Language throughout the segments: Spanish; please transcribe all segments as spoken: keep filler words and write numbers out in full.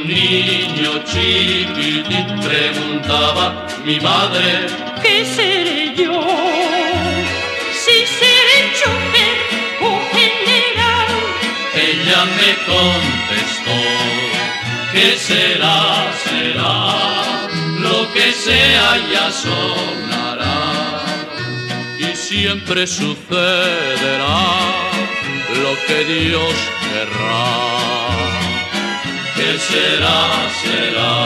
niño chiquitín preguntaba mi madre: ¿qué seré yo? Si seré chofer o general. Ella me contestó: ¿qué será? Será lo que sea, ya sonará. Y siempre sucederá lo que Dios querrá. ¿Qué será? Será.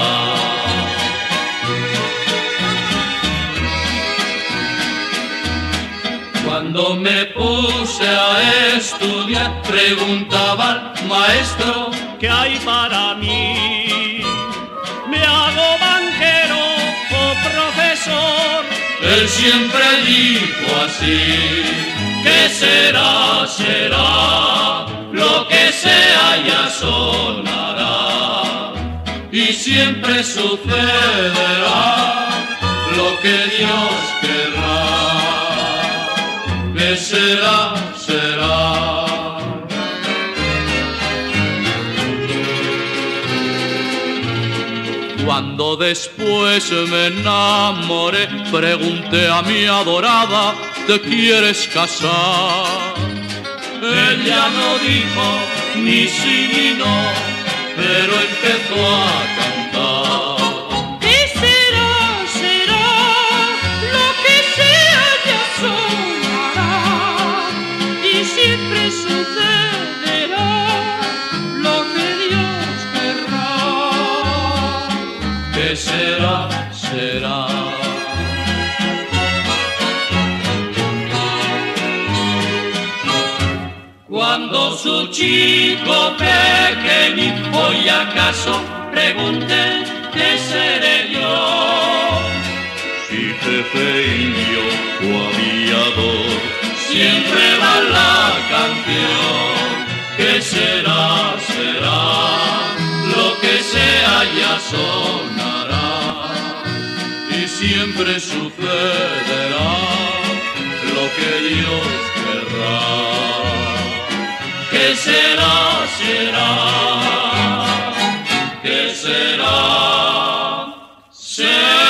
Cuando me puse a estudiar, preguntaba al maestro: ¿qué hay para mí? ¿Me hago banquero o profesor? Él siempre dijo así: ¿qué será? Será lo que sea, ya sonará. Y siempre sucederá lo que Dios querrá. ¿Qué será? Será. Cuando después me enamoré, pregunté a mi adorada: ¿te quieres casar? Ella no dijo ni sí ni no, pero empezó a cantar: ¿qué será? Será lo que sea, ya sonará. Y siempre sucederá lo que Dios querrá. ¿Qué será? Será. Cuando su chico pequeñito, hoy acaso pregunté: ¿qué seré yo? Si jefe indio o aviador, siempre va la canción. ¿Qué será? Será lo que sea, ya sonará. Y siempre sucederá lo que Dios querrá. ¿Qué será? Será. ¿Qué será? Será.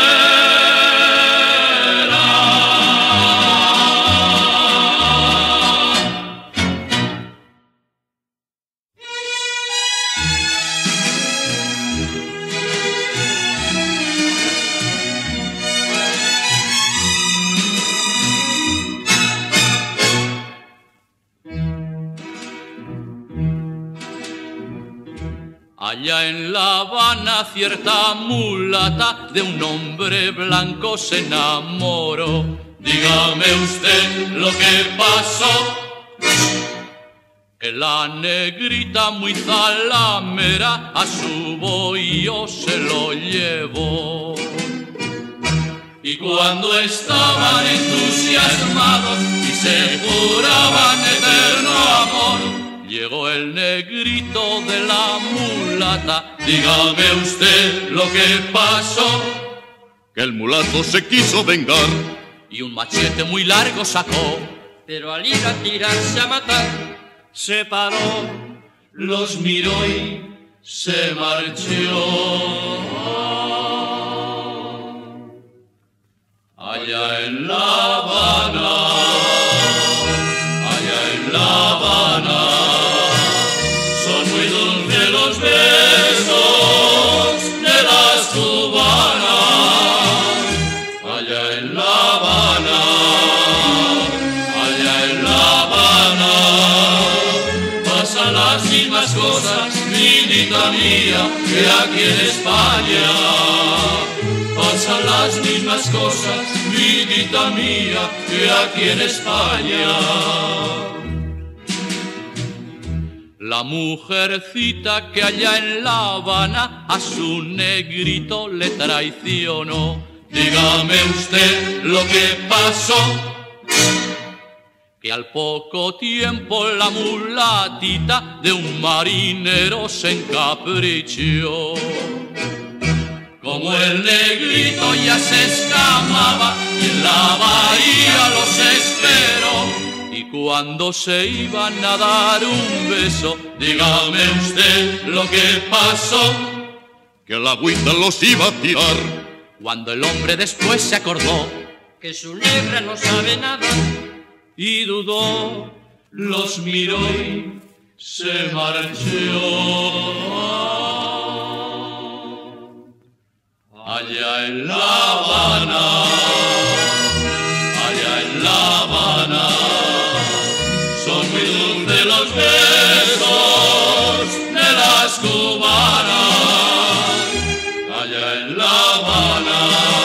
Allá en La Habana cierta mulata de un hombre blanco se enamoró. Dígame usted lo que pasó, que la negrita muy zalamera a su bohío se lo llevó. Y cuando estaban entusiasmados y se juraban eterno amor, llegó el negrito de la mulata. Dígame usted lo que pasó, que el mulato se quiso vengar y un machete muy largo sacó, pero al ir a tirarse a matar, se paró, los miró y se marchó. Allá en La Habana, allá en La Habana, son muy dulces los besos de las cubanas. Allá en La Habana, allá en La Habana, pasan las mismas cosas, vidita mía, que aquí en España. Pasan las mismas cosas, vidita mía, que aquí en España. La mujercita que allá en La Habana a su negrito le traicionó. Dígame usted lo que pasó, que al poco tiempo la mulatita de un marinero se encaprichó. Como el negrito ya se escamaba y en la bahía los esperó, y cuando se iban a dar un beso, dígame usted lo que pasó, que la agüita los iba a tirar. Cuando el hombre después se acordó que su negra no sabe nada y dudó, los miró y se marchó. Allá en La Habana, allá en La Habana, son muy dulces los besos de las cubanas. Allá en La Habana,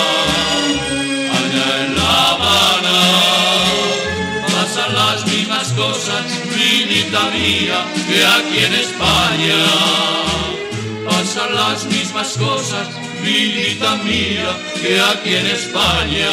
allá en La Habana, pasan las mismas cosas, vidita mía, que aquí en España. Pasan las mismas cosas, vidita mía, que aquí en España.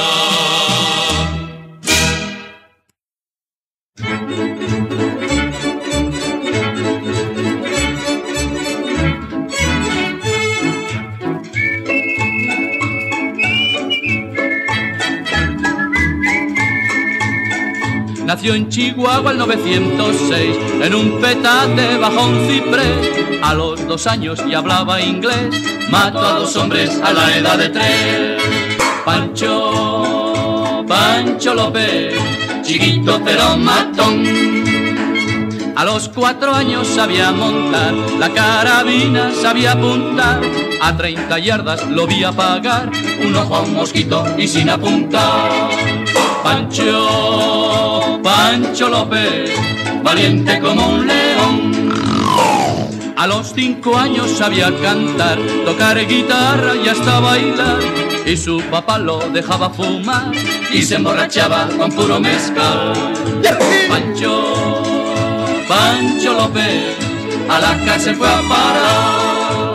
Nació en Chihuahua el novecientos seis, en un petate bajo un ciprés. A los dos años ya hablaba inglés, mató a dos hombres a la edad de tres. Pancho, Pancho López, chiquito pero matón. A los cuatro años sabía montar, la carabina sabía apuntar. A treinta yardas lo vi apagar, un ojo a un mosquito y sin apuntar. Pancho, Pancho López, valiente como un león. A los cinco años sabía cantar, tocar guitarra y hasta bailar. Y su papá lo dejaba fumar y se emborrachaba con puro mezcal. Pancho, Pancho López, a la cárcel fue a parar.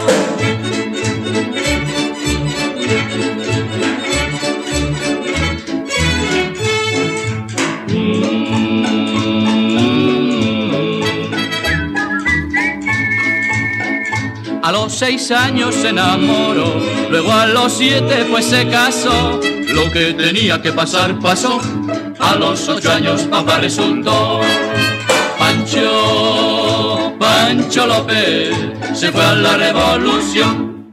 A los seis años se enamoró, luego a los siete pues se casó. Lo que tenía que pasar pasó, a los ocho años papá resultó. Pancho, Pancho López, se fue a la revolución.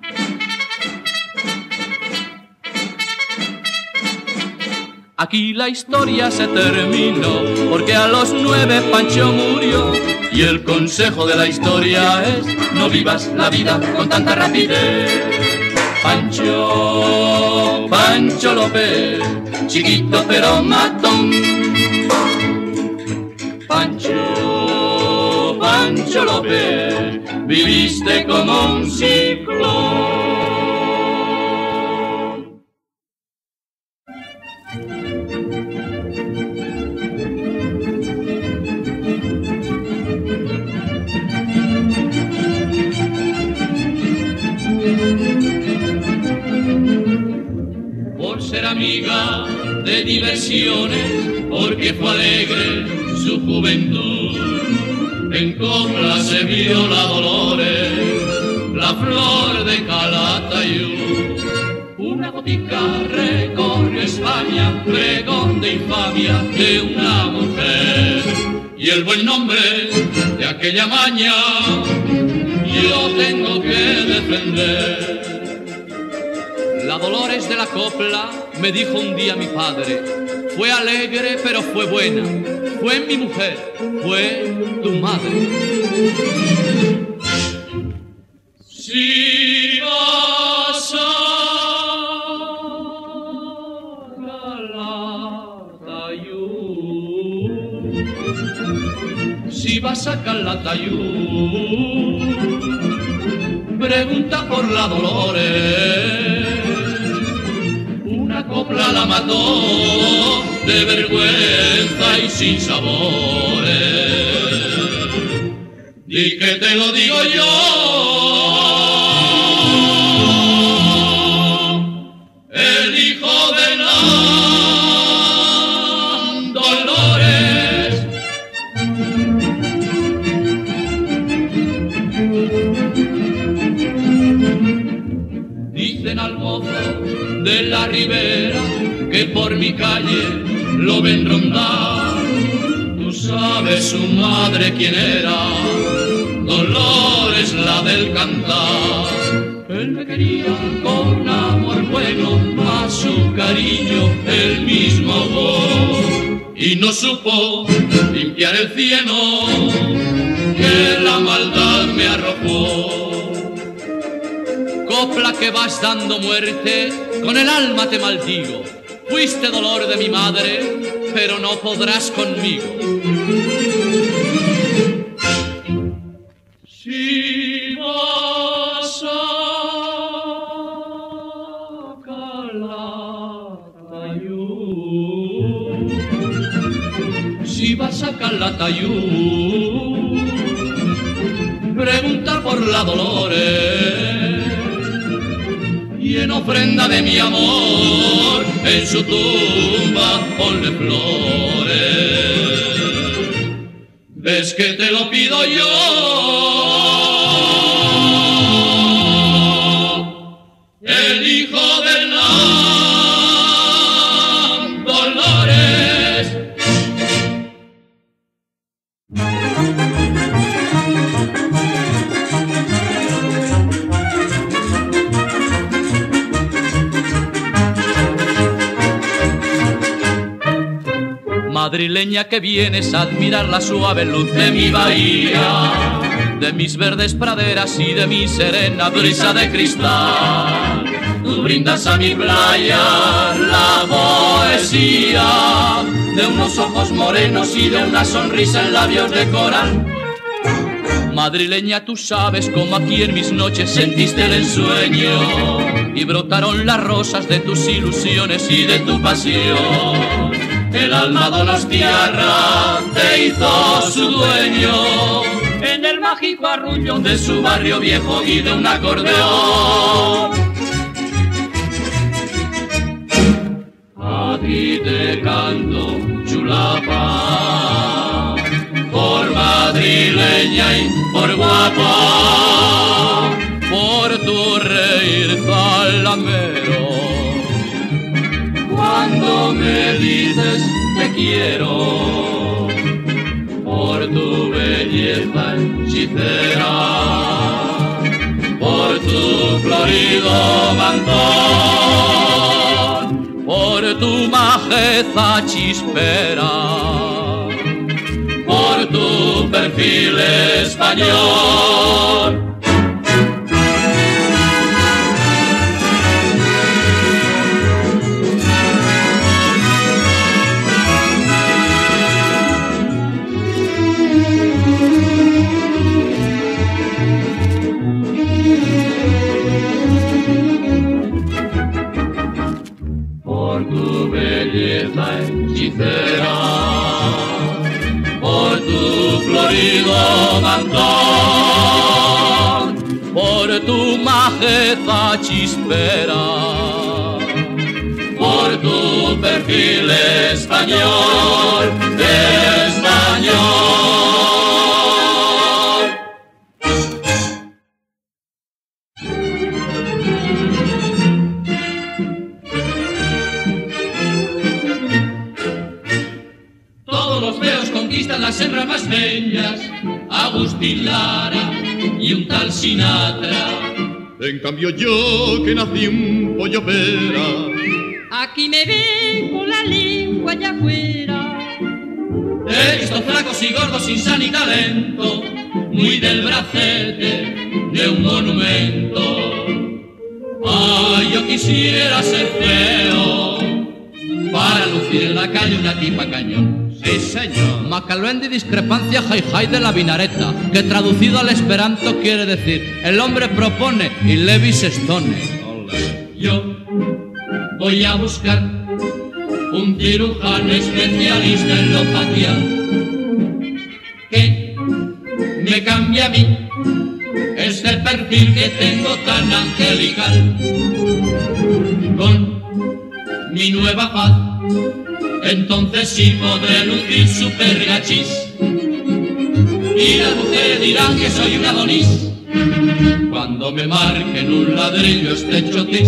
Aquí la historia se terminó, porque a los nueve Pancho murió. Y el consejo de la historia es: no vivas la vida con tanta rapidez. Pancho, Pancho López, chiquito pero matón. Pancho, Pancho López, viviste como un ciclón. Por ser amiga de diversiones, porque fue alegre su juventud. En copla se vio la Dolores, la flor de Calatayud. Una botica recorrió España, pregón de infamia de una mujer. Y el buen nombre de aquella maña yo tengo que defender. La Dolores de la copla, me dijo un día mi padre, fue alegre pero fue buena, fue mi mujer, fue tu madre. Si vas a Calatayud, si vas a Calatayud, pregunta por la Dolores. Una copla la mató de vergüenza y sin sabores. Y que te lo digo yo, el hijo de la Dolores. Dicen al mozo de la ribera que por mi calle lo ven rondar. Tú sabes su madre quién era, Dolores la del cantar. Él me quería con amor bueno, a su cariño el mismo amor. Y no supo limpiar el cieno que la maldad me arrojó. Copla que vas dando muerte, con el alma te maldigo. Fuiste dolor de mi madre, pero no podrás conmigo. Si vas a Calatayud, si vas a Calatayud, pregunta por la Dolores y en ofrenda de mi amor en su tumba ponle flores. ¿Ves que te lo pido yo? El hijo de la Dolores. Madrileña que vienes a admirar la suave luz de mi bahía, de mis verdes praderas y de mi serena brisa de cristal. Tú brindas a mi playa la poesía de unos ojos morenos y de una sonrisa en labios de coral. Madrileña, tú sabes cómo aquí en mis noches sentiste el ensueño y brotaron las rosas de tus ilusiones y de tu pasión. El alma donostiarra te hizo su dueño en el mágico arrullo de su barrio viejo y de un acordeón. A ti te canto, chulapa, por madrileña y por guapa, por tu reír zalamero. Cuando me dices te quiero, por tu belleza hechicera, por tu florido mantón, por tu majeza chispera, por tu perfil español. Hechicera, por tu florido mantón, por tu majeza chispera, por tu perfil español, español. Las hembras más bellas, Agustín Lara y un tal Sinatra. En cambio yo, que nací un pollo pera, aquí me ven con la lengua allá afuera. He visto flacos y gordos sin san y talento, muy del bracete de un monumento. Ay, yo quisiera ser feo para lucir en la calle una tipa cañón. Sí, señor. Macalén de discrepancia jai de la vinareta, que traducido al esperanto quiere decir el hombre propone y Levis estone. Yo voy a buscar un cirujano especialista en lo facial que me cambie a mí este perfil que tengo tan angelical. Con mi nueva faz entonces sí podré lucir super gachis y las mujeres dirán que soy un Adonis cuando me marquen un ladrillo este chotis.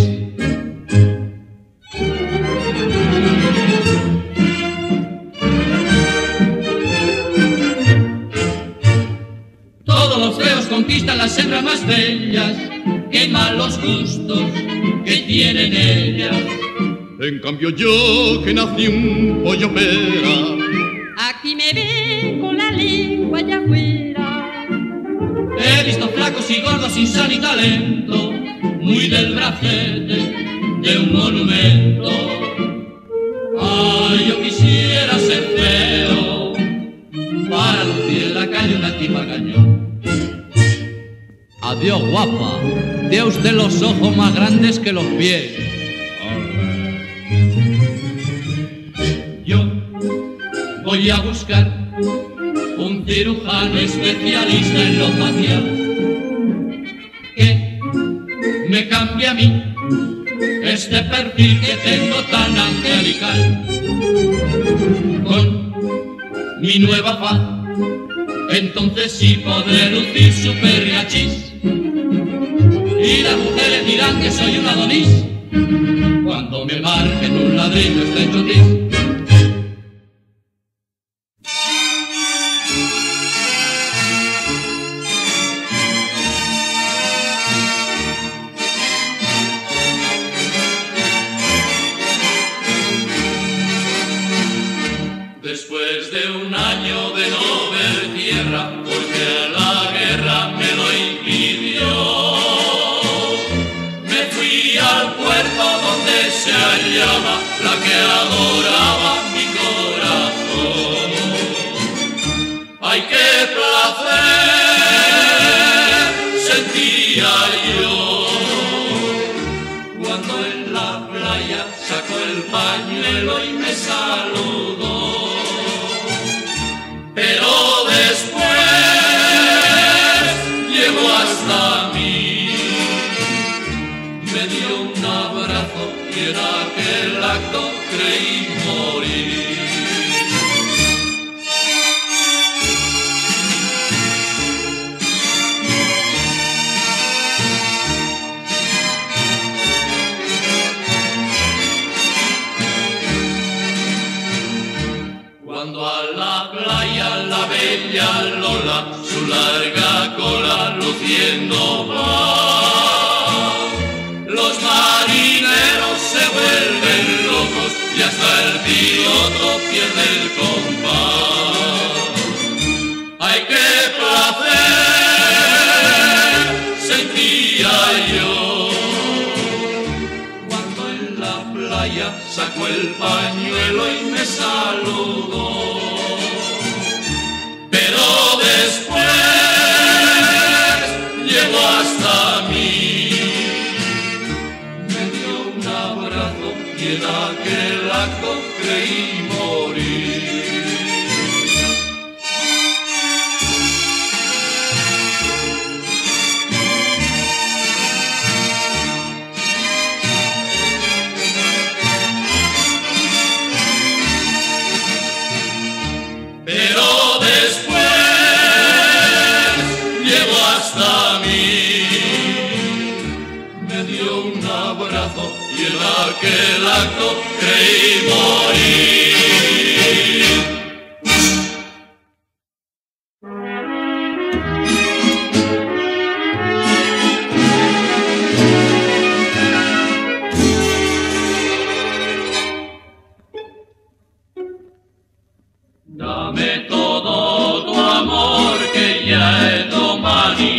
Todos los feos conquistan las hembras más bellas que más a los gustos que tienen ellas. En cambio yo, que nací un pollo pera, aquí me ven con la lengua allá afuera. He visto flacos y gordos sin son y talento, muy del bracete de un monumento. Ay, yo quisiera ser feo para lucir en la calle una tipa cañón. Adiós, guapa. Tiene usted los ojos más grandes que los pies. Yo voy a buscar un cirujano especialista en lo facial que me cambie a mí este perfil que tengo tan angelical. Con mi nueva faz, entonces sí podré lucir super riachis. Y las mujeres dirán que soy un Adonis cuando me marquen un ladrillo estrecho tis. Después de un año de no ver tierra, porque la guerra me lo impidió, me fui al puerto donde se hallaba la que adoraba mi corazón. ¡Ay, qué placer sentía yo cuando en la playa sacó el pañuelo y me saludó! Pero después llegó hasta mí, me dio un abrazo y en aquel acto creí morir. Cuando a la playa la bella Lola su larga cola luciendo va, los marineros se vuelven locos y hasta el piloto pierde el compás. ¡Ay, qué placer sentía yo cuando en la playa sacó el pañuelo y me saludó! Pero después llegó hasta mí, me dio un abrazo y en aquel acto creí morir. Pero después llegó hasta mí, me dio un abrazo y en aquel acto creí morir. Dame todo tu amor que ya es domaní.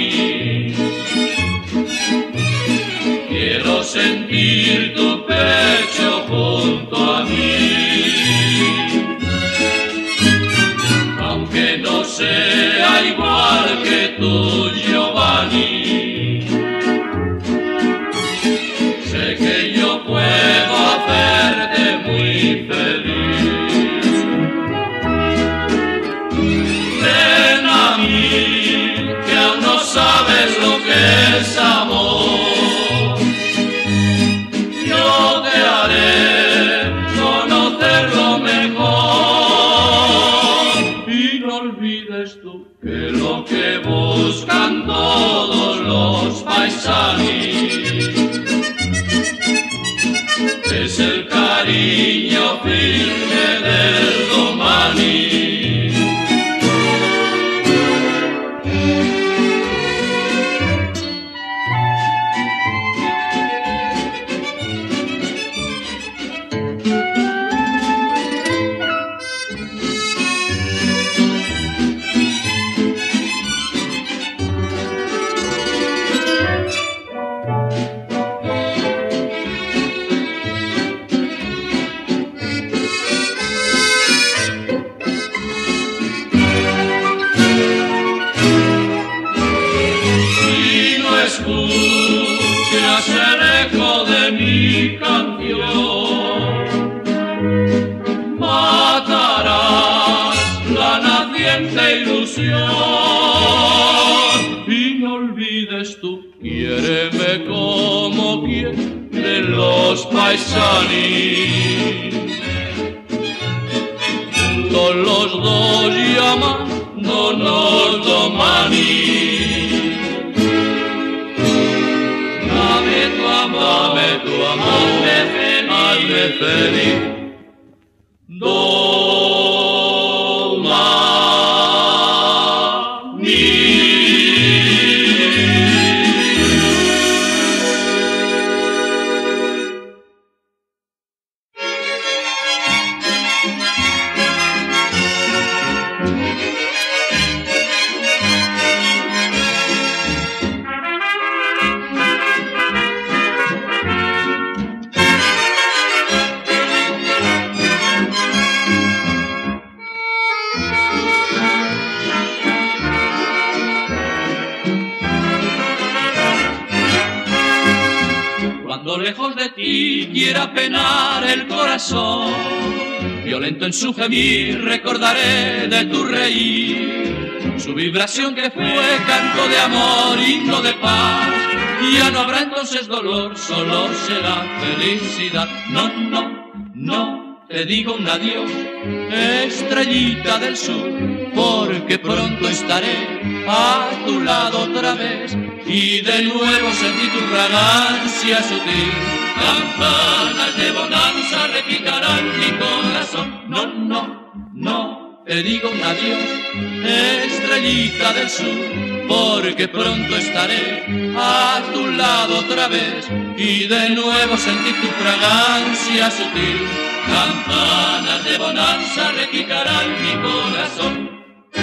Quiero sentir tu pecho junto a mí. Aunque no sea igual que tú, Giovanni, sé que yo puedo hacerte muy feliz. Ven a mí, que aún no sabes lo que es amor. Yo te haré conocerlo mejor. Y no olvides tú que lo que buscan todos los paisanos es el cariño firme del domaní. inmensa ilusión. Y no olvides tú, quiéreme como quieren los paisanis. Juntos los dos llamándonos domani. Dame tu amor, dame tu amor, hazme feliz, hazme feliz. Cuando lejos de ti quiera penar el corazón, violento en su gemir recordaré de tu reír, su vibración que fue canto de amor, himno de paz. Y ya no habrá entonces dolor, solo será felicidad. No, no, no, te digo un adiós, estrellita del sur, porque pronto estaré a tu lado otra vez. Y de nuevo sentí tu fragancia sutil, campanas de bonanza repicarán mi corazón. No, no, no, te digo un adiós, estrellita del sur, porque pronto estaré a tu lado otra vez. Y de nuevo sentí tu fragancia sutil, campanas de bonanza repicarán mi corazón.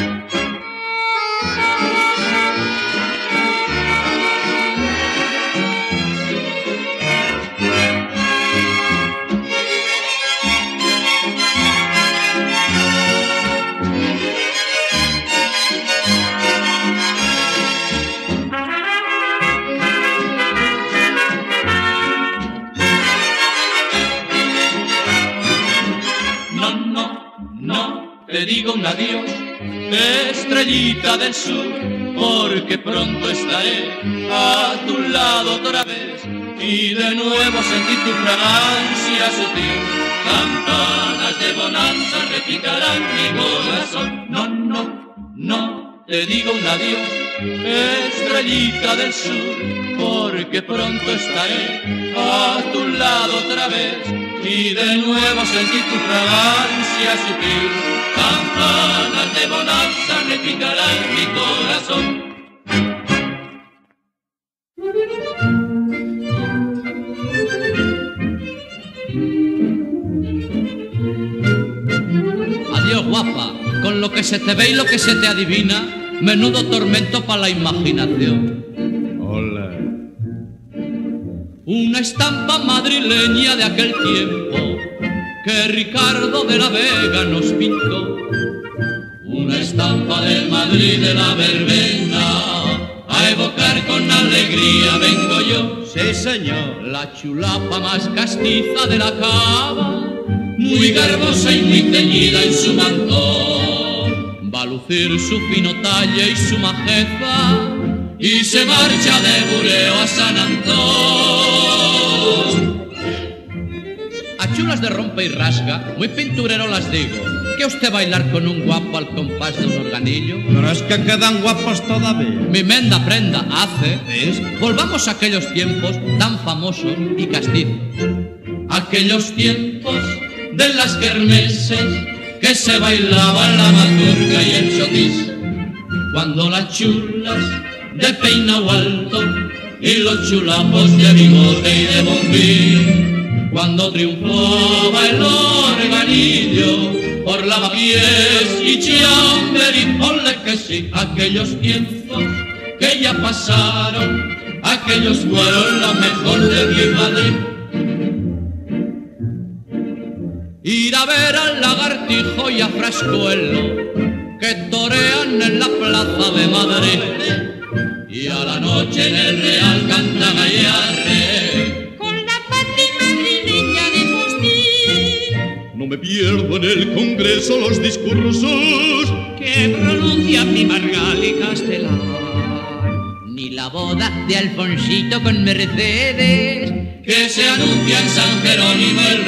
Te digo un adiós, estrellita del sur, porque pronto estaré a tu lado otra vez. Y de nuevo sentí tu fragancia sutil, campanas de bonanza repicarán mi corazón. No, no, no, te digo un adiós, estrellita del sur, porque pronto estaré a tu lado otra vez. Y de nuevo sentí tu fragancia sutil, campanas de bonanza repicarán mi corazón. Adiós, guapa, con lo que se te ve y lo que se te adivina, menudo tormento para la imaginación. Hola. Una estampa madrileña de aquel tiempo que Ricardo de la Vega nos pintó. Una estampa del Madrid de la verbena, a evocar con alegría vengo yo. Sí, señor, la chulapa más castiza de la cava, muy garbosa y muy teñida en su mantón, va a lucir su fino talle y su majeza, y se marcha de Bureo a San Antón. A chulas de rompe y rasga, muy pinturero las digo, que usted bailar con un guapo al compás de un organillo. Pero es que quedan guapos todavía. Mi menda prenda hace, ¿ves? Volvamos a aquellos tiempos tan famosos y castizos. Aquellos tiempos de las kermeses que se bailaban la mazurca y el chotis, cuando las chulas de peinado alto y los chulapos de bigote y de bombín, cuando triunfaba el organillo por Lavapiés y Chamberí, ponle que sí. Aquellos tiempos que ya pasaron, aquellos fueron la mejor de mi Madrid. Ir a ver al Lagartijo y a Frascuelo, que torean en la plaza de Madrid, y a la noche en el Real canta Gallarre, con la pati madrileña de postín, No me pierdo en el Congreso los discursos que pronuncia mi Margal y Castelar. Ni la boda de Alfonsito con Mercedes que se anuncia en San Jerónimo el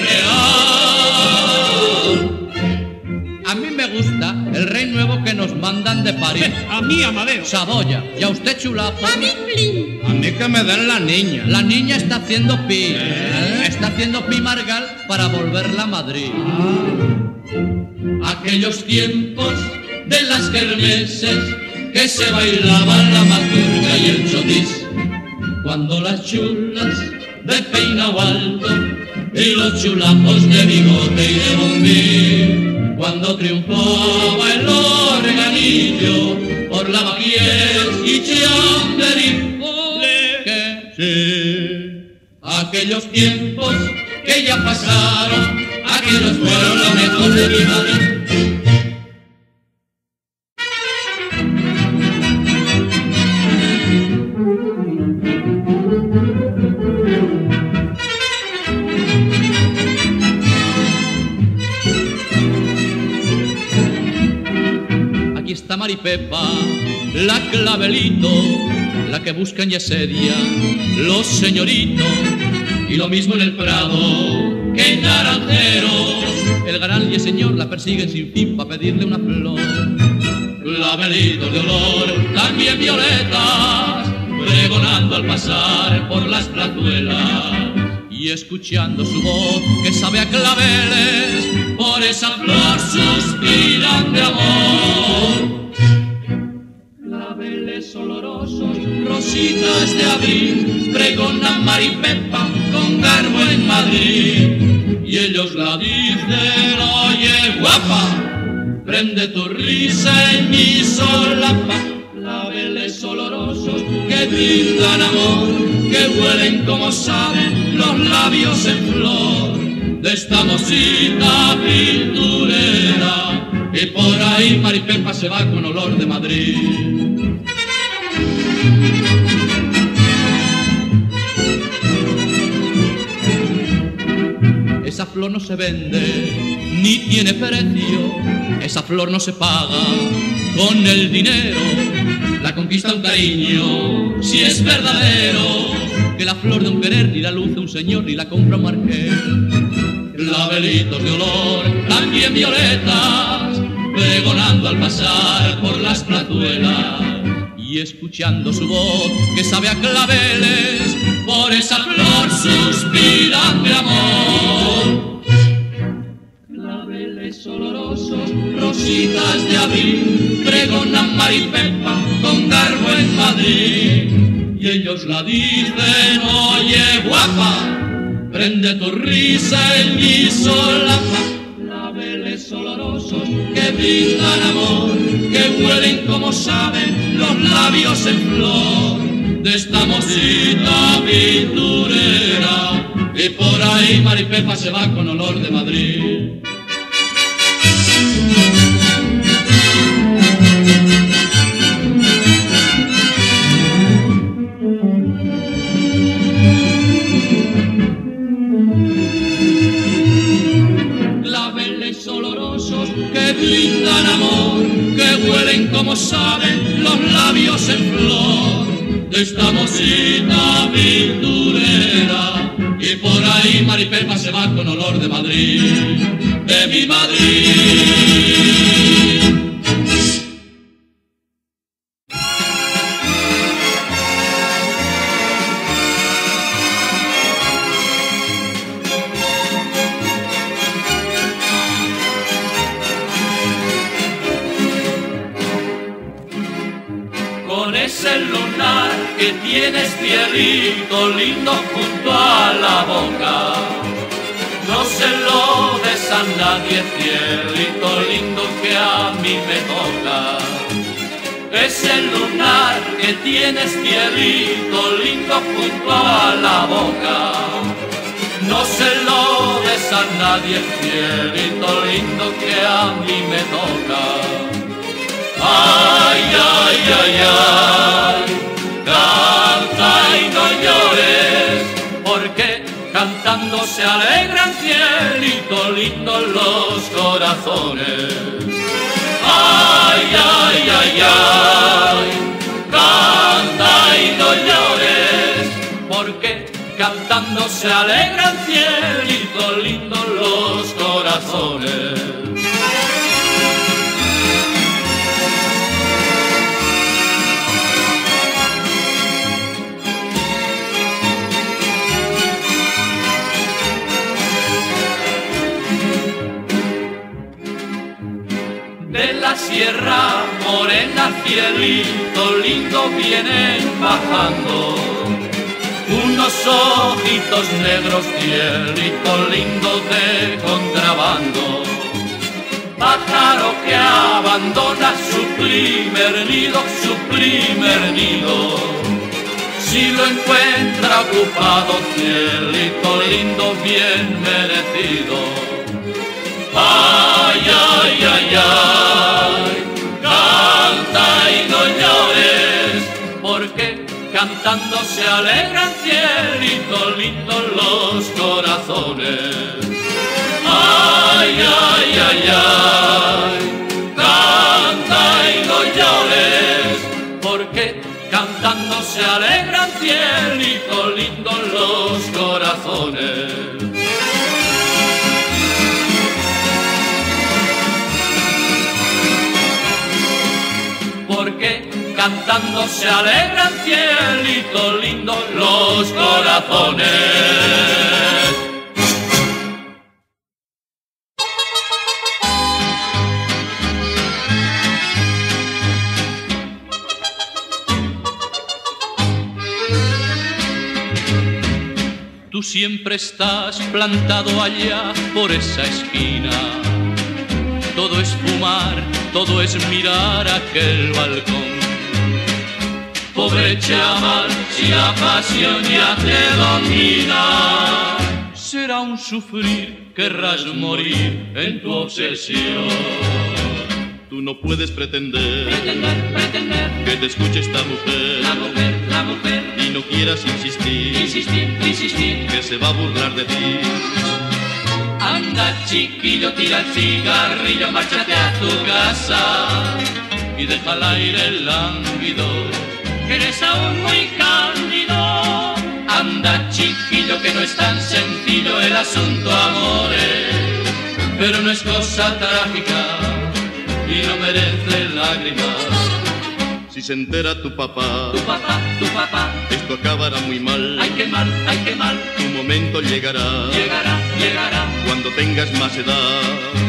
Real. A mí me gusta el rey nuevo que nos mandan de París. A mí, Amadeo. Saboya. ¿Y a usted, chulapo? A mí, Plin. A mí que me den la niña. La niña está haciendo pi. ¿Eh? Está haciendo pi Margal para volverla a Madrid. Ah. Aquellos tiempos de las kermeses que se bailaban la mazurca y el chotis, cuando las chulas de peinado alto y los chulapos de bigote y de bombín, cuando triunfaba el organillo por la Lavapiés y Chamberí. Sí. Aquellos tiempos que ya pasaron, aquellos fueron lo mejor de mi madre. Aquí está Maripepa, la clavelito, la que buscan y asedia los señoritos. Y lo mismo en el Prado que en Naranjeros, el gran y el señor la persiguen sin fin para pedirle una flor. Clavelitos de olor, también violetas, pregonando al pasar por las plazuelas. Y escuchando su voz que sabe a claveles, por esa flor suspiran de amor. Claveles olorosos, rositas de abril, pregonan Maripepa con garbo en Madrid. Y ellos la dicen, oye guapa, prende tu risa en mi solapa. Claveles olorosos que brindan amor, que huelen como saben los labios en flor de esta mocita pinturera. Y por ahí Maripepa se va con olor de Madrid. esa flor no se vende ni tiene precio, esa flor no se paga con el dinero. La conquista un cariño, si es verdadero, que la flor de un querer ni la luz de un señor ni la compra un marqués. Clavelitos de olor, también violetas, pregonando al pasar por las plazuelas. Y escuchando su voz que sabe a claveles, por esa flor suspiran de amor. Claveles olorosos, rositas de abril, pregonan Maripepa con garbo en Madrid. Y ellos la dicen, oye guapa, prende tu risa en mi solapa. Claveles olorosos que brindan amor, que huelen como saben los labios en flor de esta mocita pinturera. Y por ahí Maripepa se va con olor de Madrid. Claveles olorosos que brindan amor, que huelen como saben los labios en flor de esta mocita pinturera. Y por ahí Maripepa se va con olor de Madrid, de mi Madrid. Con ese lunar que tienes, cielito lindo junto a la boca, no se lo des a nadie, cielito lindo que a mí me toca. Ese lunar que tienes, cielito lindo junto a la boca, no se lo des a nadie, cielito lindo que a mí me toca. Ay, ay, ay, ay, canta y no llores, porque canta cantando se alegran cielito lindo los corazones. Ay, ay, ay, ay, canta y no llores, porque cantando se alegran cielito lindo los corazones. De la Sierra Morena, cielito lindo vienen bajando unos ojitos negros, cielito lindo de contrabando. Pájaro que abandona su primer nido, su primer nido. Si lo encuentra ocupado, cielito lindo bien merecido. Ay, ay, ay, ay, canta y no llores, porque cantando se alegran cielito lindo los corazones. Ay, ay, ay, ay, canta y no llores, porque cantando se alegran cielito lindo los corazones. Porque cantando se alegran cielito lindo los corazones. Tú siempre estás plantado allá por esa esquina. Todo es fumar, todo es mirar aquel balcón. Pobre chaval, si la pasión ya te domina, será un sufrir, querrás morir en tu obsesión. Tú no puedes pretender, Pretender, pretender, que te escuche esta mujer, la mujer, la mujer, y no quieras insistir, insistir, insistir. que se va a burlar de ti. Anda chiquillo, tira el cigarrillo, márchate a tu casa Y deja al aire lánguido, que eres aún muy cándido. Anda chiquillo, que no es tan sencillo el asunto, amores, pero no es cosa trágica y no merece lágrimas. Si se entera tu papá, tu papá, tu papá, esto acabará muy mal. ay qué mal, ay qué mal, Tu momento llegará, llegará, llegará. cuando tengas más edad.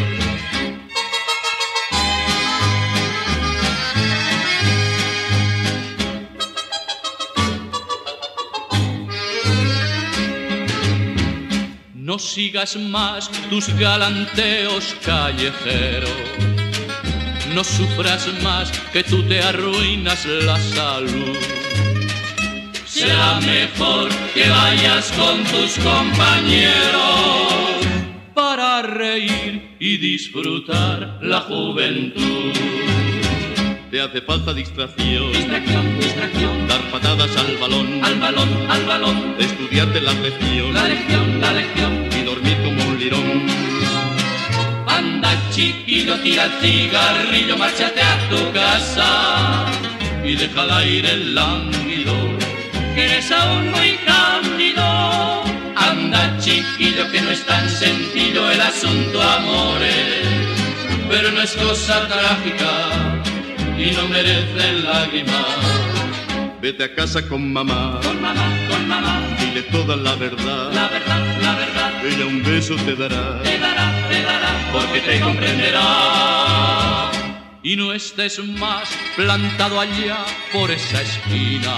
No sigas más tus galanteos callejeros, no sufras más que tú te arruinas la salud. Será mejor que vayas con tus compañeros Para reír y disfrutar la juventud. Te hace falta distracción, distracción, distracción. dar patadas al balón, Al balón, al balón, estudiarte la lección la lección, la lección. y dormir como un lirón. Anda chiquillo, tira el cigarrillo, márchate a tu casa Y deja al aire lánguido, que eres aún muy cándido. Anda chiquillo, que no es tan sencillo el asunto, amores, pero no es cosa trágica y no merece lágrimas. Vete a casa con mamá, con mamá, con mamá, dile toda la verdad. la verdad, la verdad, Ella un beso te dará, te dará, te dará, porque te comprenderá. Y no estés más plantado allá por esa esquina.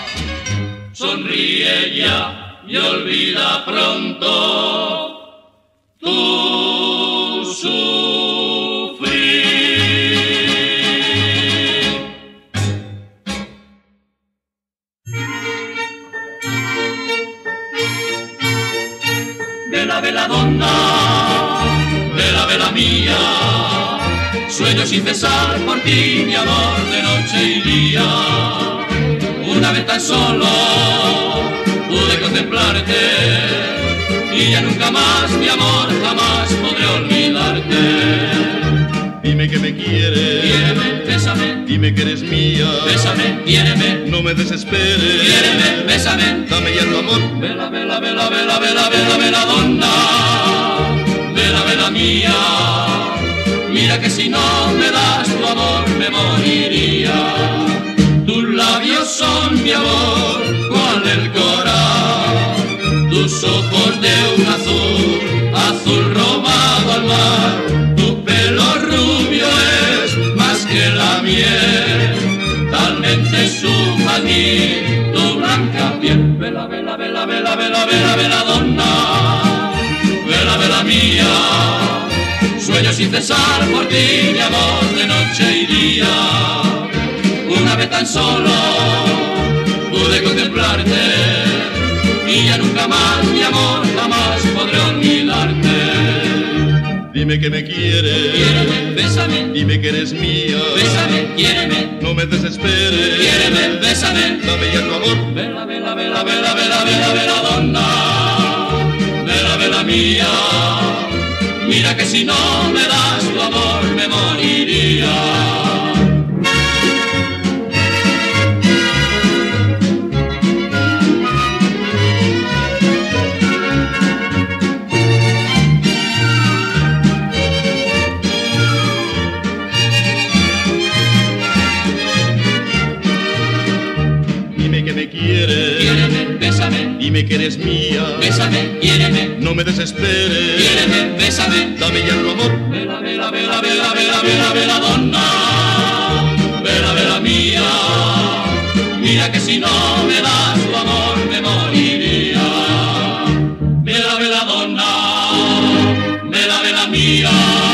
Sonríe ya y olvida pronto tu sufrir. Vela, veladonna, vela, vela mía, sueño sin cesar por ti, mi amor, de noche y día. Una vez tan solo pude contemplarte y ya nunca más, mi amor, jamás podré olvidarte. Dime que me quieres, Quiéreme, bésame, dime que eres mía, bésame, quiéreme, no me desesperes, quiéreme, bésame, dame ya tu amor. vela, vela, vela, vela, vela, vela, vela, donna, vela, vela mía. Mira que si no me das tu amor me moriría. Tus labios son mi amor, cual el coral. Tus ojos de un azul, azul robado al mar. Tu pelo rubio es más que la miel, talmente es un jazmín, tu blanca piel. Vela, vela, vela, vela, vela, vela, vela, donna, vela, vela mía. Sueño sin cesar por ti, mi amor, de noche y día. Una vez tan solo pude contemplarte y ya nunca más, mi amor, jamás podré olvidarte. Dime que me quieres, Quiéreme, bésame, dime que eres mía, bésame, quiéreme, no me desesperes, quiéreme, bésame, dame ya tu amor. vela, vela, vela, vela, vela, vela, vela, donna, vela, vela mía. Mira que si no me das tu amor me moriría. Dime que me quieres, Quiéreme, bésame, dime que eres mía, bésame, quiéreme, no me desesperes, quiéreme, bésame, dame ya tu amor. vela, vela, vela, vela, vela, vela, vela, donna, vela, vela mía. Mira que si no me das tu amor me moriría. Vela, vela, donna, vela, vela mía.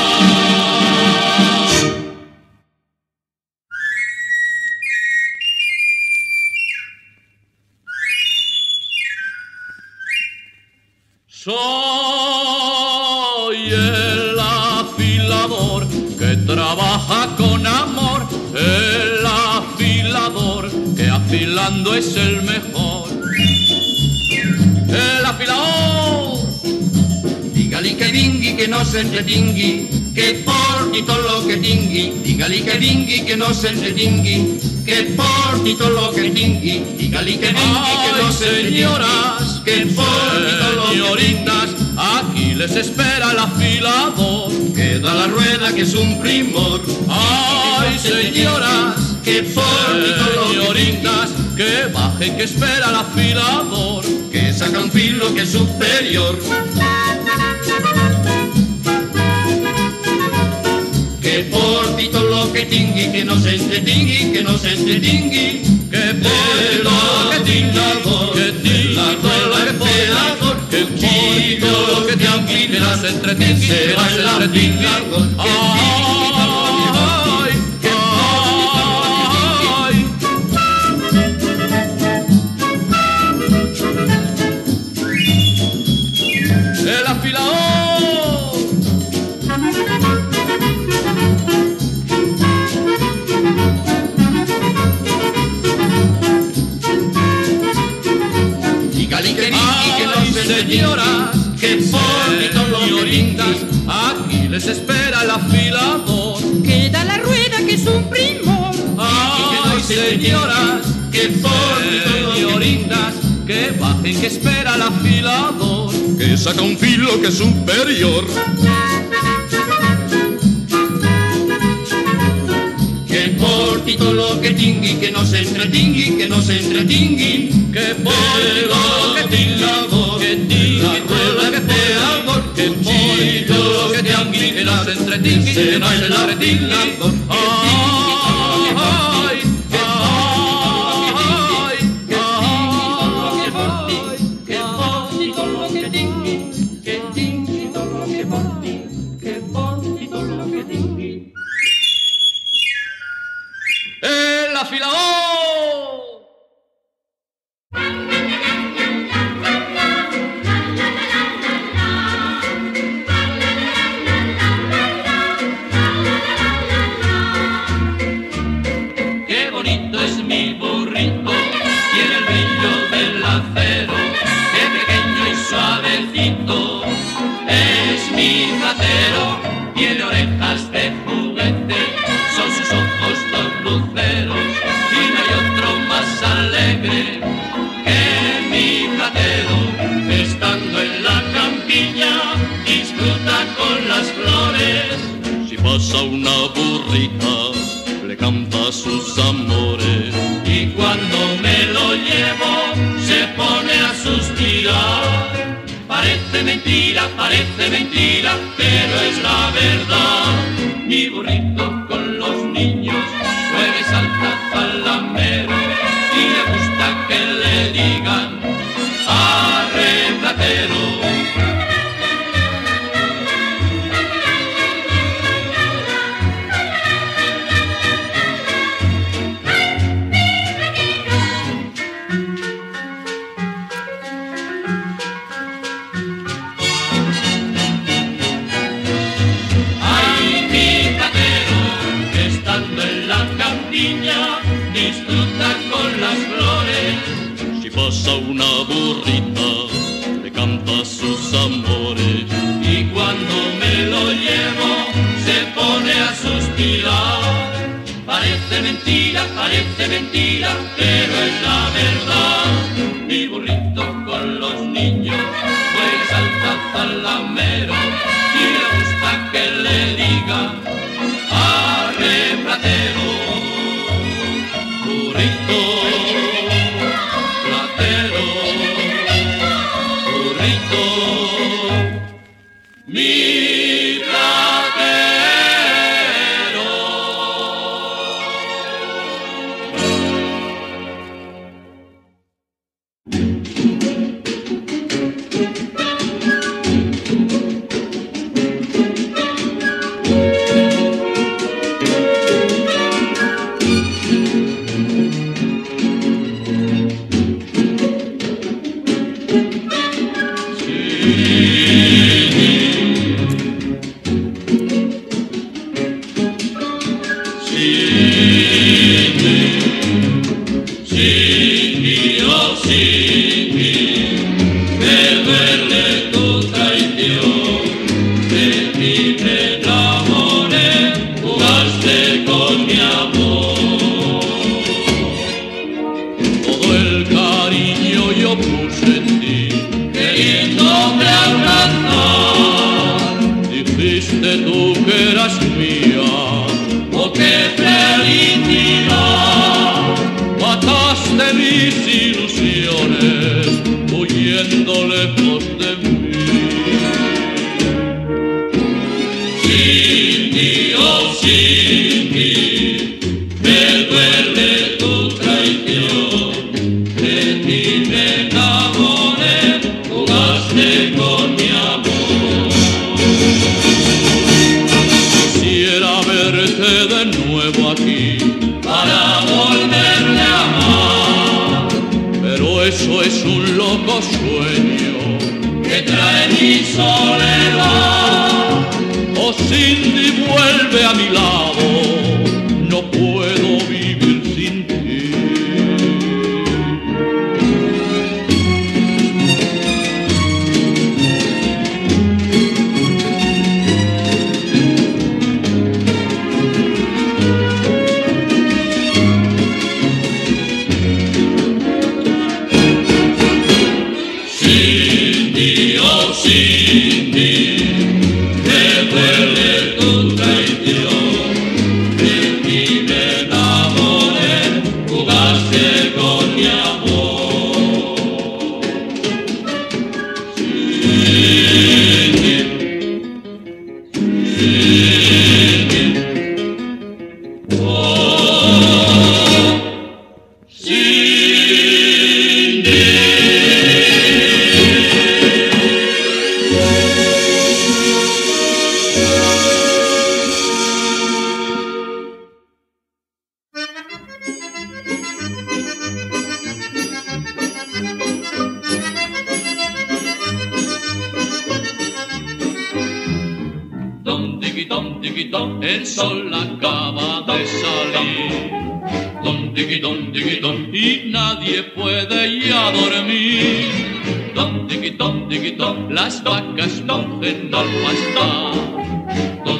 Soy el afilador que trabaja con amor, el afilador que afilando es el mejor. El afilador. Dígale que vingui, que no se entretingui, que por ti todo lo que tingui. Dígale que vingui, que no se entretingui, que por ti todo lo que tingui. Dígale que vingui, que no se señoras, que por ti todo lo que señoritas, aquí les espera el afilador. que da la rueda, que es un primor. Ay, señoras, que por ti todo lo que señoritas, que bajen, que espera el afilador. que saca un filo que es superior. Que por ti todo lo que tingui, que no se entretingui, que no se entretingui. Que por lo que tingui, que tingui todo lo que pueda, que por todo lo que tingui, que no se entretingui, que no se entretingui. Ay, ay. El afilador. Dígale que vingui, que no se Señoras, que por ti todo lo que señoritas, tingui. aquí les espera el afilador. Queda la rueda que es un primor. Ay, señoras, que por ti todo lo que señoritas, que bajen, que espera el afilador. Que saca un filo que es superior. Que por ti todo lo que tingui, que no se entretingui, que no se entretingui. Que por lo que tingui, que tingui todo lo que pueda, que por todo lo que tingui, que no se entretingui, que no se entretingui. Ay, ay, Que por ti todo lo que tingui, que tingui todo lo que por ti, que por ti todo lo que tingui. el afilador. tiene orejas de juguete, son sus ojos dos luceros, y no hay otro más alegre que mi platero. Estando en la campiña, disfruta con las flores. Si pasa una burrita, le canta sus amores. Y cuando me lo llevo, se pone a suspirar. Parece mentira, parece mentira, pero es la verdad. Mi burrito con los niños juega y salta palamero, y le gusta que le digan arre platero. Disfruta con las flores. Si pasa una burrita, le canta sus amores. Y cuando me lo llevo, se pone a suspirar. Parece mentira, parece mentira, pero es la verdad. Mi burrito con los niños juega y salta palamero, y le gusta que le digan arre platero. Burrito, platero, burrito, mi platero. El sol acaba de salir, don tiki don tiki don, y nadie puede ya dormir. Don tiki don tiki don, las vacas cogen al pastar. Don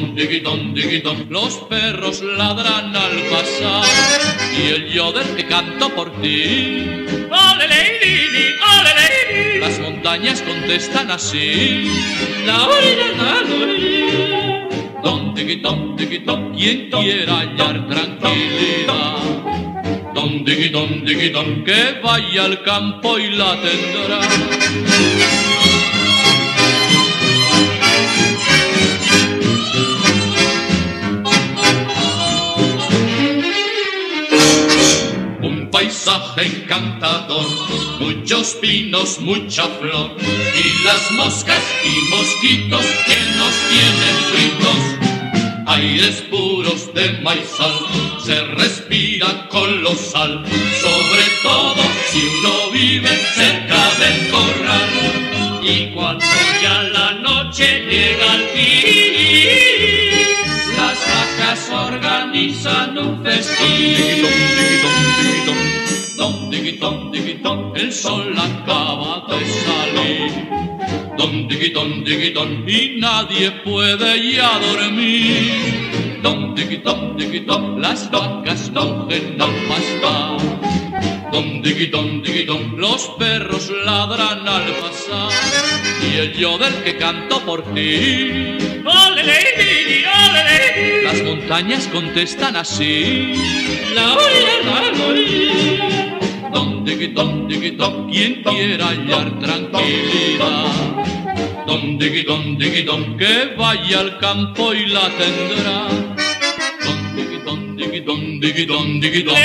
Don digui don digui don, los perros ladran al pasar y el yodel que canto por ti. Ole lady, ole lady. Las montañas contestan así. La orilla, la orilla. Don digui don digui don, quien quiera hallar tranquilidad. Don digui don digui don, que vaya al campo y la tendrá. Paisaje encantador, muchos pinos, mucha flor y las moscas y mosquitos que nos tienen fritos. Aires puros de maizal, se respira colosal, sobre todo si uno vive cerca del corral. Y cuando ya la noche llega al fin, las vacas organizan un festín. Don digui don digui don, el sol acaba de salir. Don digui don digui don, y nadie puede ya dormir. Don digui don digui don, las vacas cogen a pastar. Don digui don digui don, los perros ladran al pasar y el yodel que canto por ti. Ole lady, ole lady. Las montañas contestan así. La orilla, la orilla. Don digui don digui don, quien quiera hallar tranquilidad. Don digui don digui don, que vaya al campo y la tendrá. Don digui don digui don digui don digui don.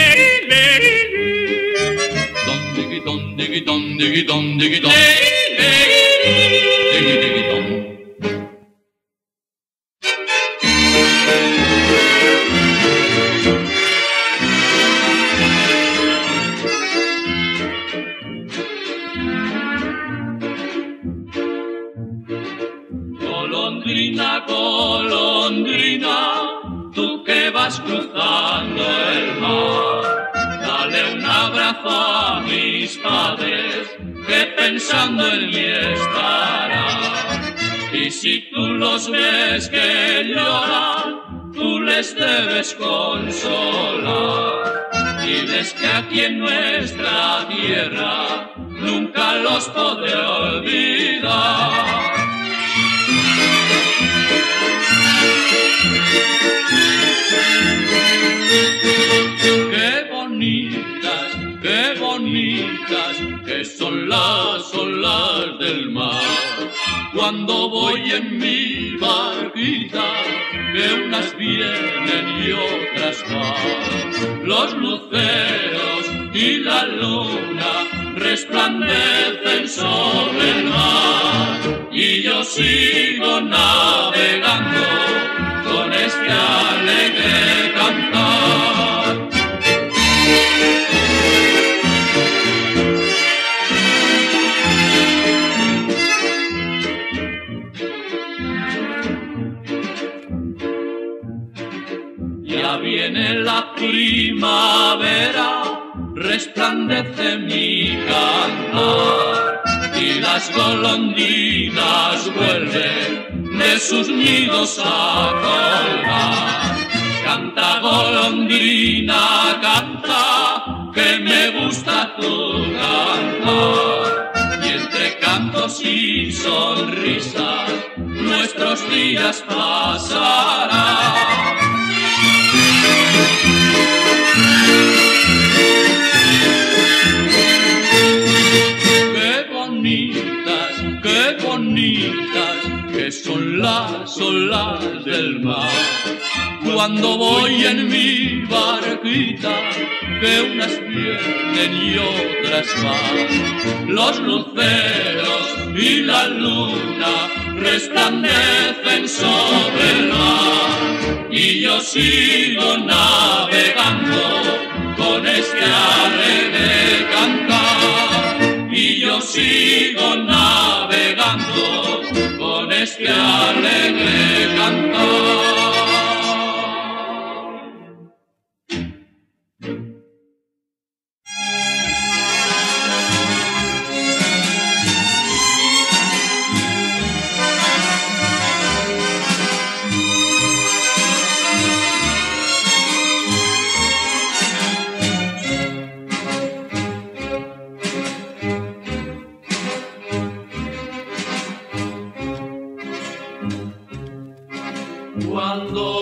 Don digui don digui don digui don digui don. Digui digui don. Golondrina, golondrina, tú que vas cruzando el mar, dale un abrazo a mis padres, que pensando en mí estarán. Y si tú los ves que lloran, tú les debes consolar. Diles que aquí en nuestra tierra nunca los podré olvidar. Qué bonitas, qué bonitas, que son las olas del mar. Cuando voy en mi barquita, que unas vienen y otras van. Los luceros y la luna resplandecen sobre el mar. Y yo sigo navegando con este alegre cantar. Ya viene la primavera, resplandece mi cantar, y las golondrinas vuelven de sus nidos a colgar. Canta golondrina, canta, que me gusta tu cantar. Y entre cantos y sonrisas nuestros días pasarán. Qué bonitas, qué bonitas, que son las olas del mar. Cuando voy en mi barquita, que unas vienen y otras van. Los luceros y la luna resplandecen sobre el mar. Y yo sigo navegando con este alegre cantar. Y yo sigo navegando con este alegre cantar.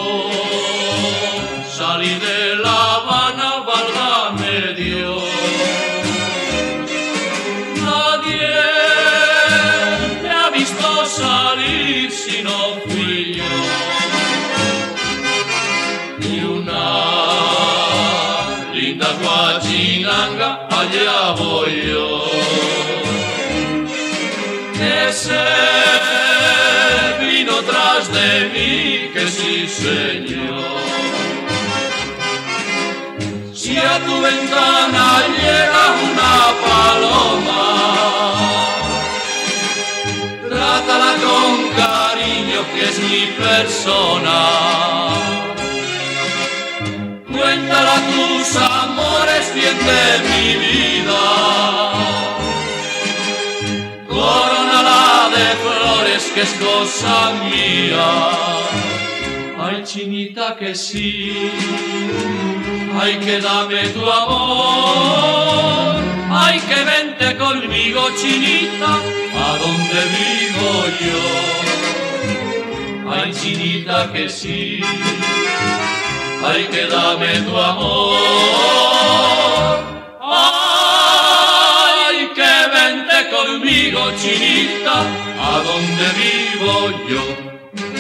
salí de La Habana, válgame Dios. Nadie me ha visto salir si no fui yo. Y una linda guachinanga, allá voy yo. Ese vino tras de mí, que sí señor. Si a tu ventana llega una paloma, trátala con cariño, que es mi persona. Cuéntale a tus amores bien de mi vida. Corónala de flores, que es cosa mía. Ay, chinita, que sí. Ay, que dame tu amor. Ay, que vente conmigo, chinita, a donde vivo yo. Ay, chinita, que sí. Ay, que dame tu amor. Ay, que vente conmigo, chinita, a donde vivo yo.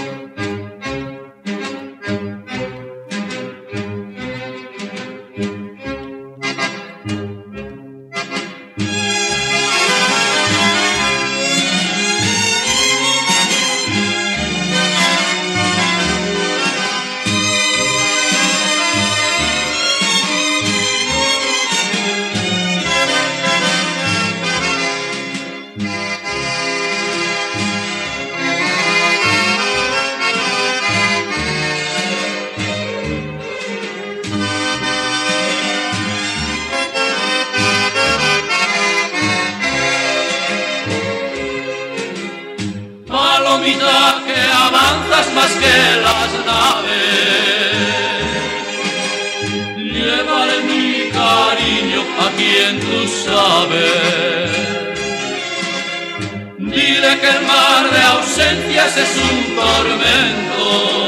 Palomita, que avanzas más que las naves, llévale mi cariño a quien tú sabes. Dile que el mar de ausencias es un tormento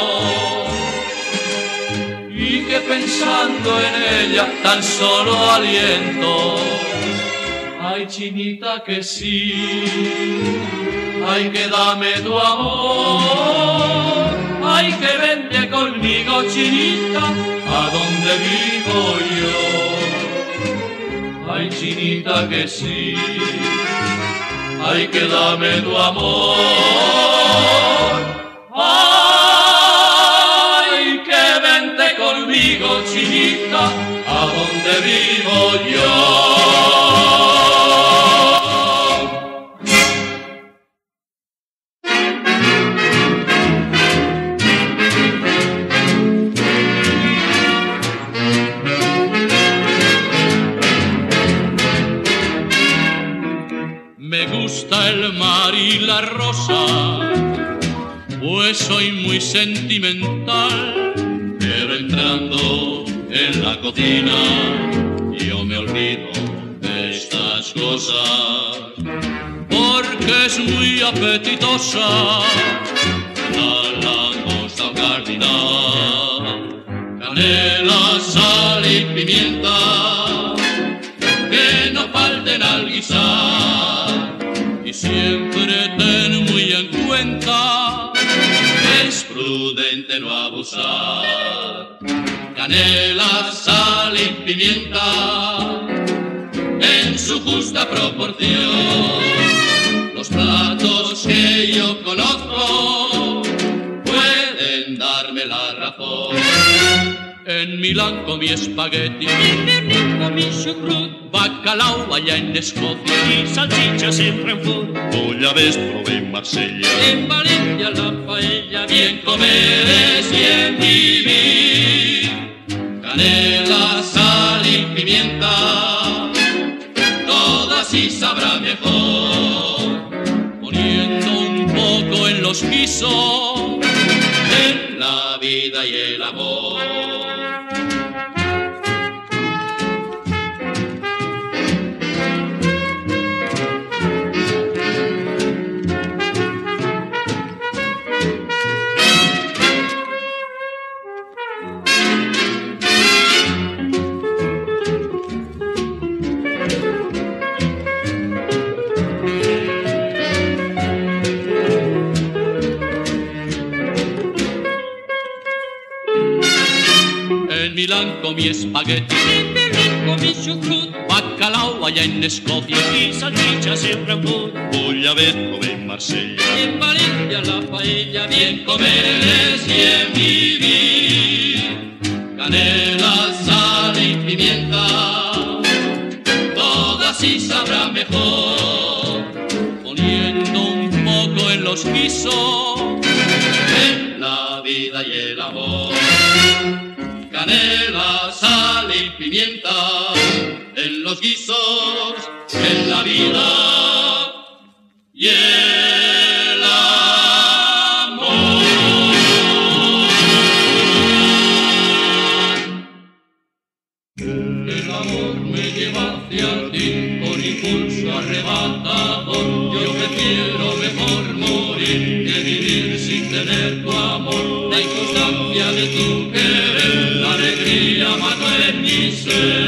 y que pensando en ella tan solo aliento. Ay, chinita, que sí. Ay, que dame tu amor. Ay, que vente conmigo, chinita, a donde vivo yo. Ay, chinita, que sí. Ay, que dame tu amor. Ay, que vente conmigo, chinita, a donde vivo yo. Me gusta el mar y la rosa, pues soy muy sentimental. Pero entrando en la cocina, yo me olvido de estas cosas, porque es muy apetitosa la langosta o cardinal. Canela, sal y pimienta, que no falten al guisar. Y siempre ten muy en cuenta que es prudente no abusar. Canela, sal y pimienta en su justa proporción. Los platos que yo conozco pueden darme la razón. En Milán comí espagueti, En Berlín comí chucrut, bacalao allá en Escocia y salchichas en Frankfurt. Bullabés probé en Marsella. en Valencia la paella. Bien comer es bien vivir. Canela, sal y pimienta, todo así sabrá mejor. Poniendo un poco en los guisos, en la vida y el amor. En Milán comí espagueti, en Berlín comí chucrut, bacalao allá en Escocia y salchichas en Frankfurt. Voy a ver come en Marsella. en Valencia la paella, bien comer es bien vivir. Canela, sal y pimienta, todas sí sabrá mejor. Poniendo un poco en los guisos, en la vida y el amor. Canela, sal y pimienta, en los guisos, en la vida y el amor. El amor me lleva hacia ti con impulso arrebatador. Yo prefiero mejor morir que vivir sin tener tu amor. La inconstancia de tu querer, la alegría mató en mi ser.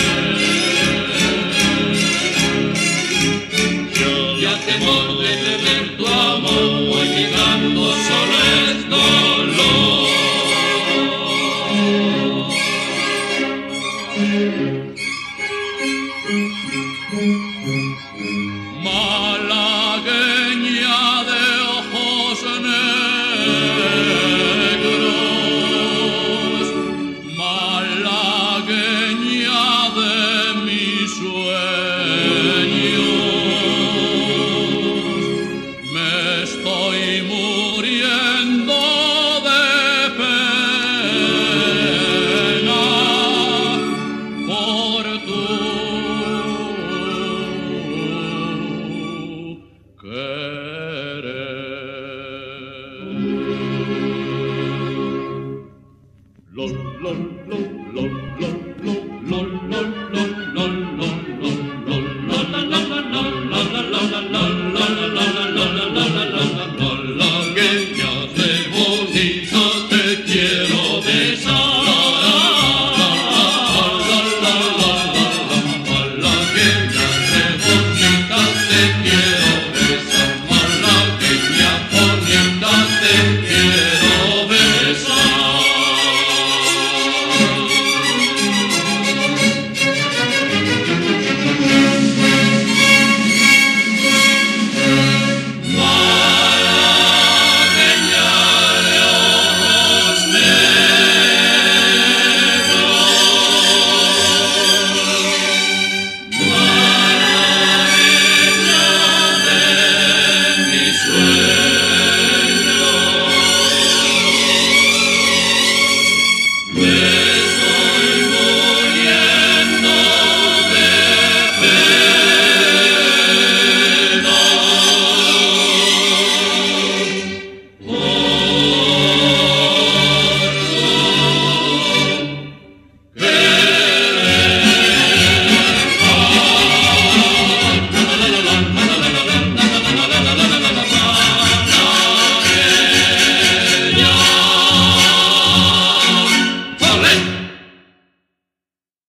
Y a temor de perder tu amor, hoy mi canto solo es dolor. Malagueña de ojos negros, malagueña de mis sueños, me estoy muriendo de pena por tu querer. Lo, lo, lo, lo, lo.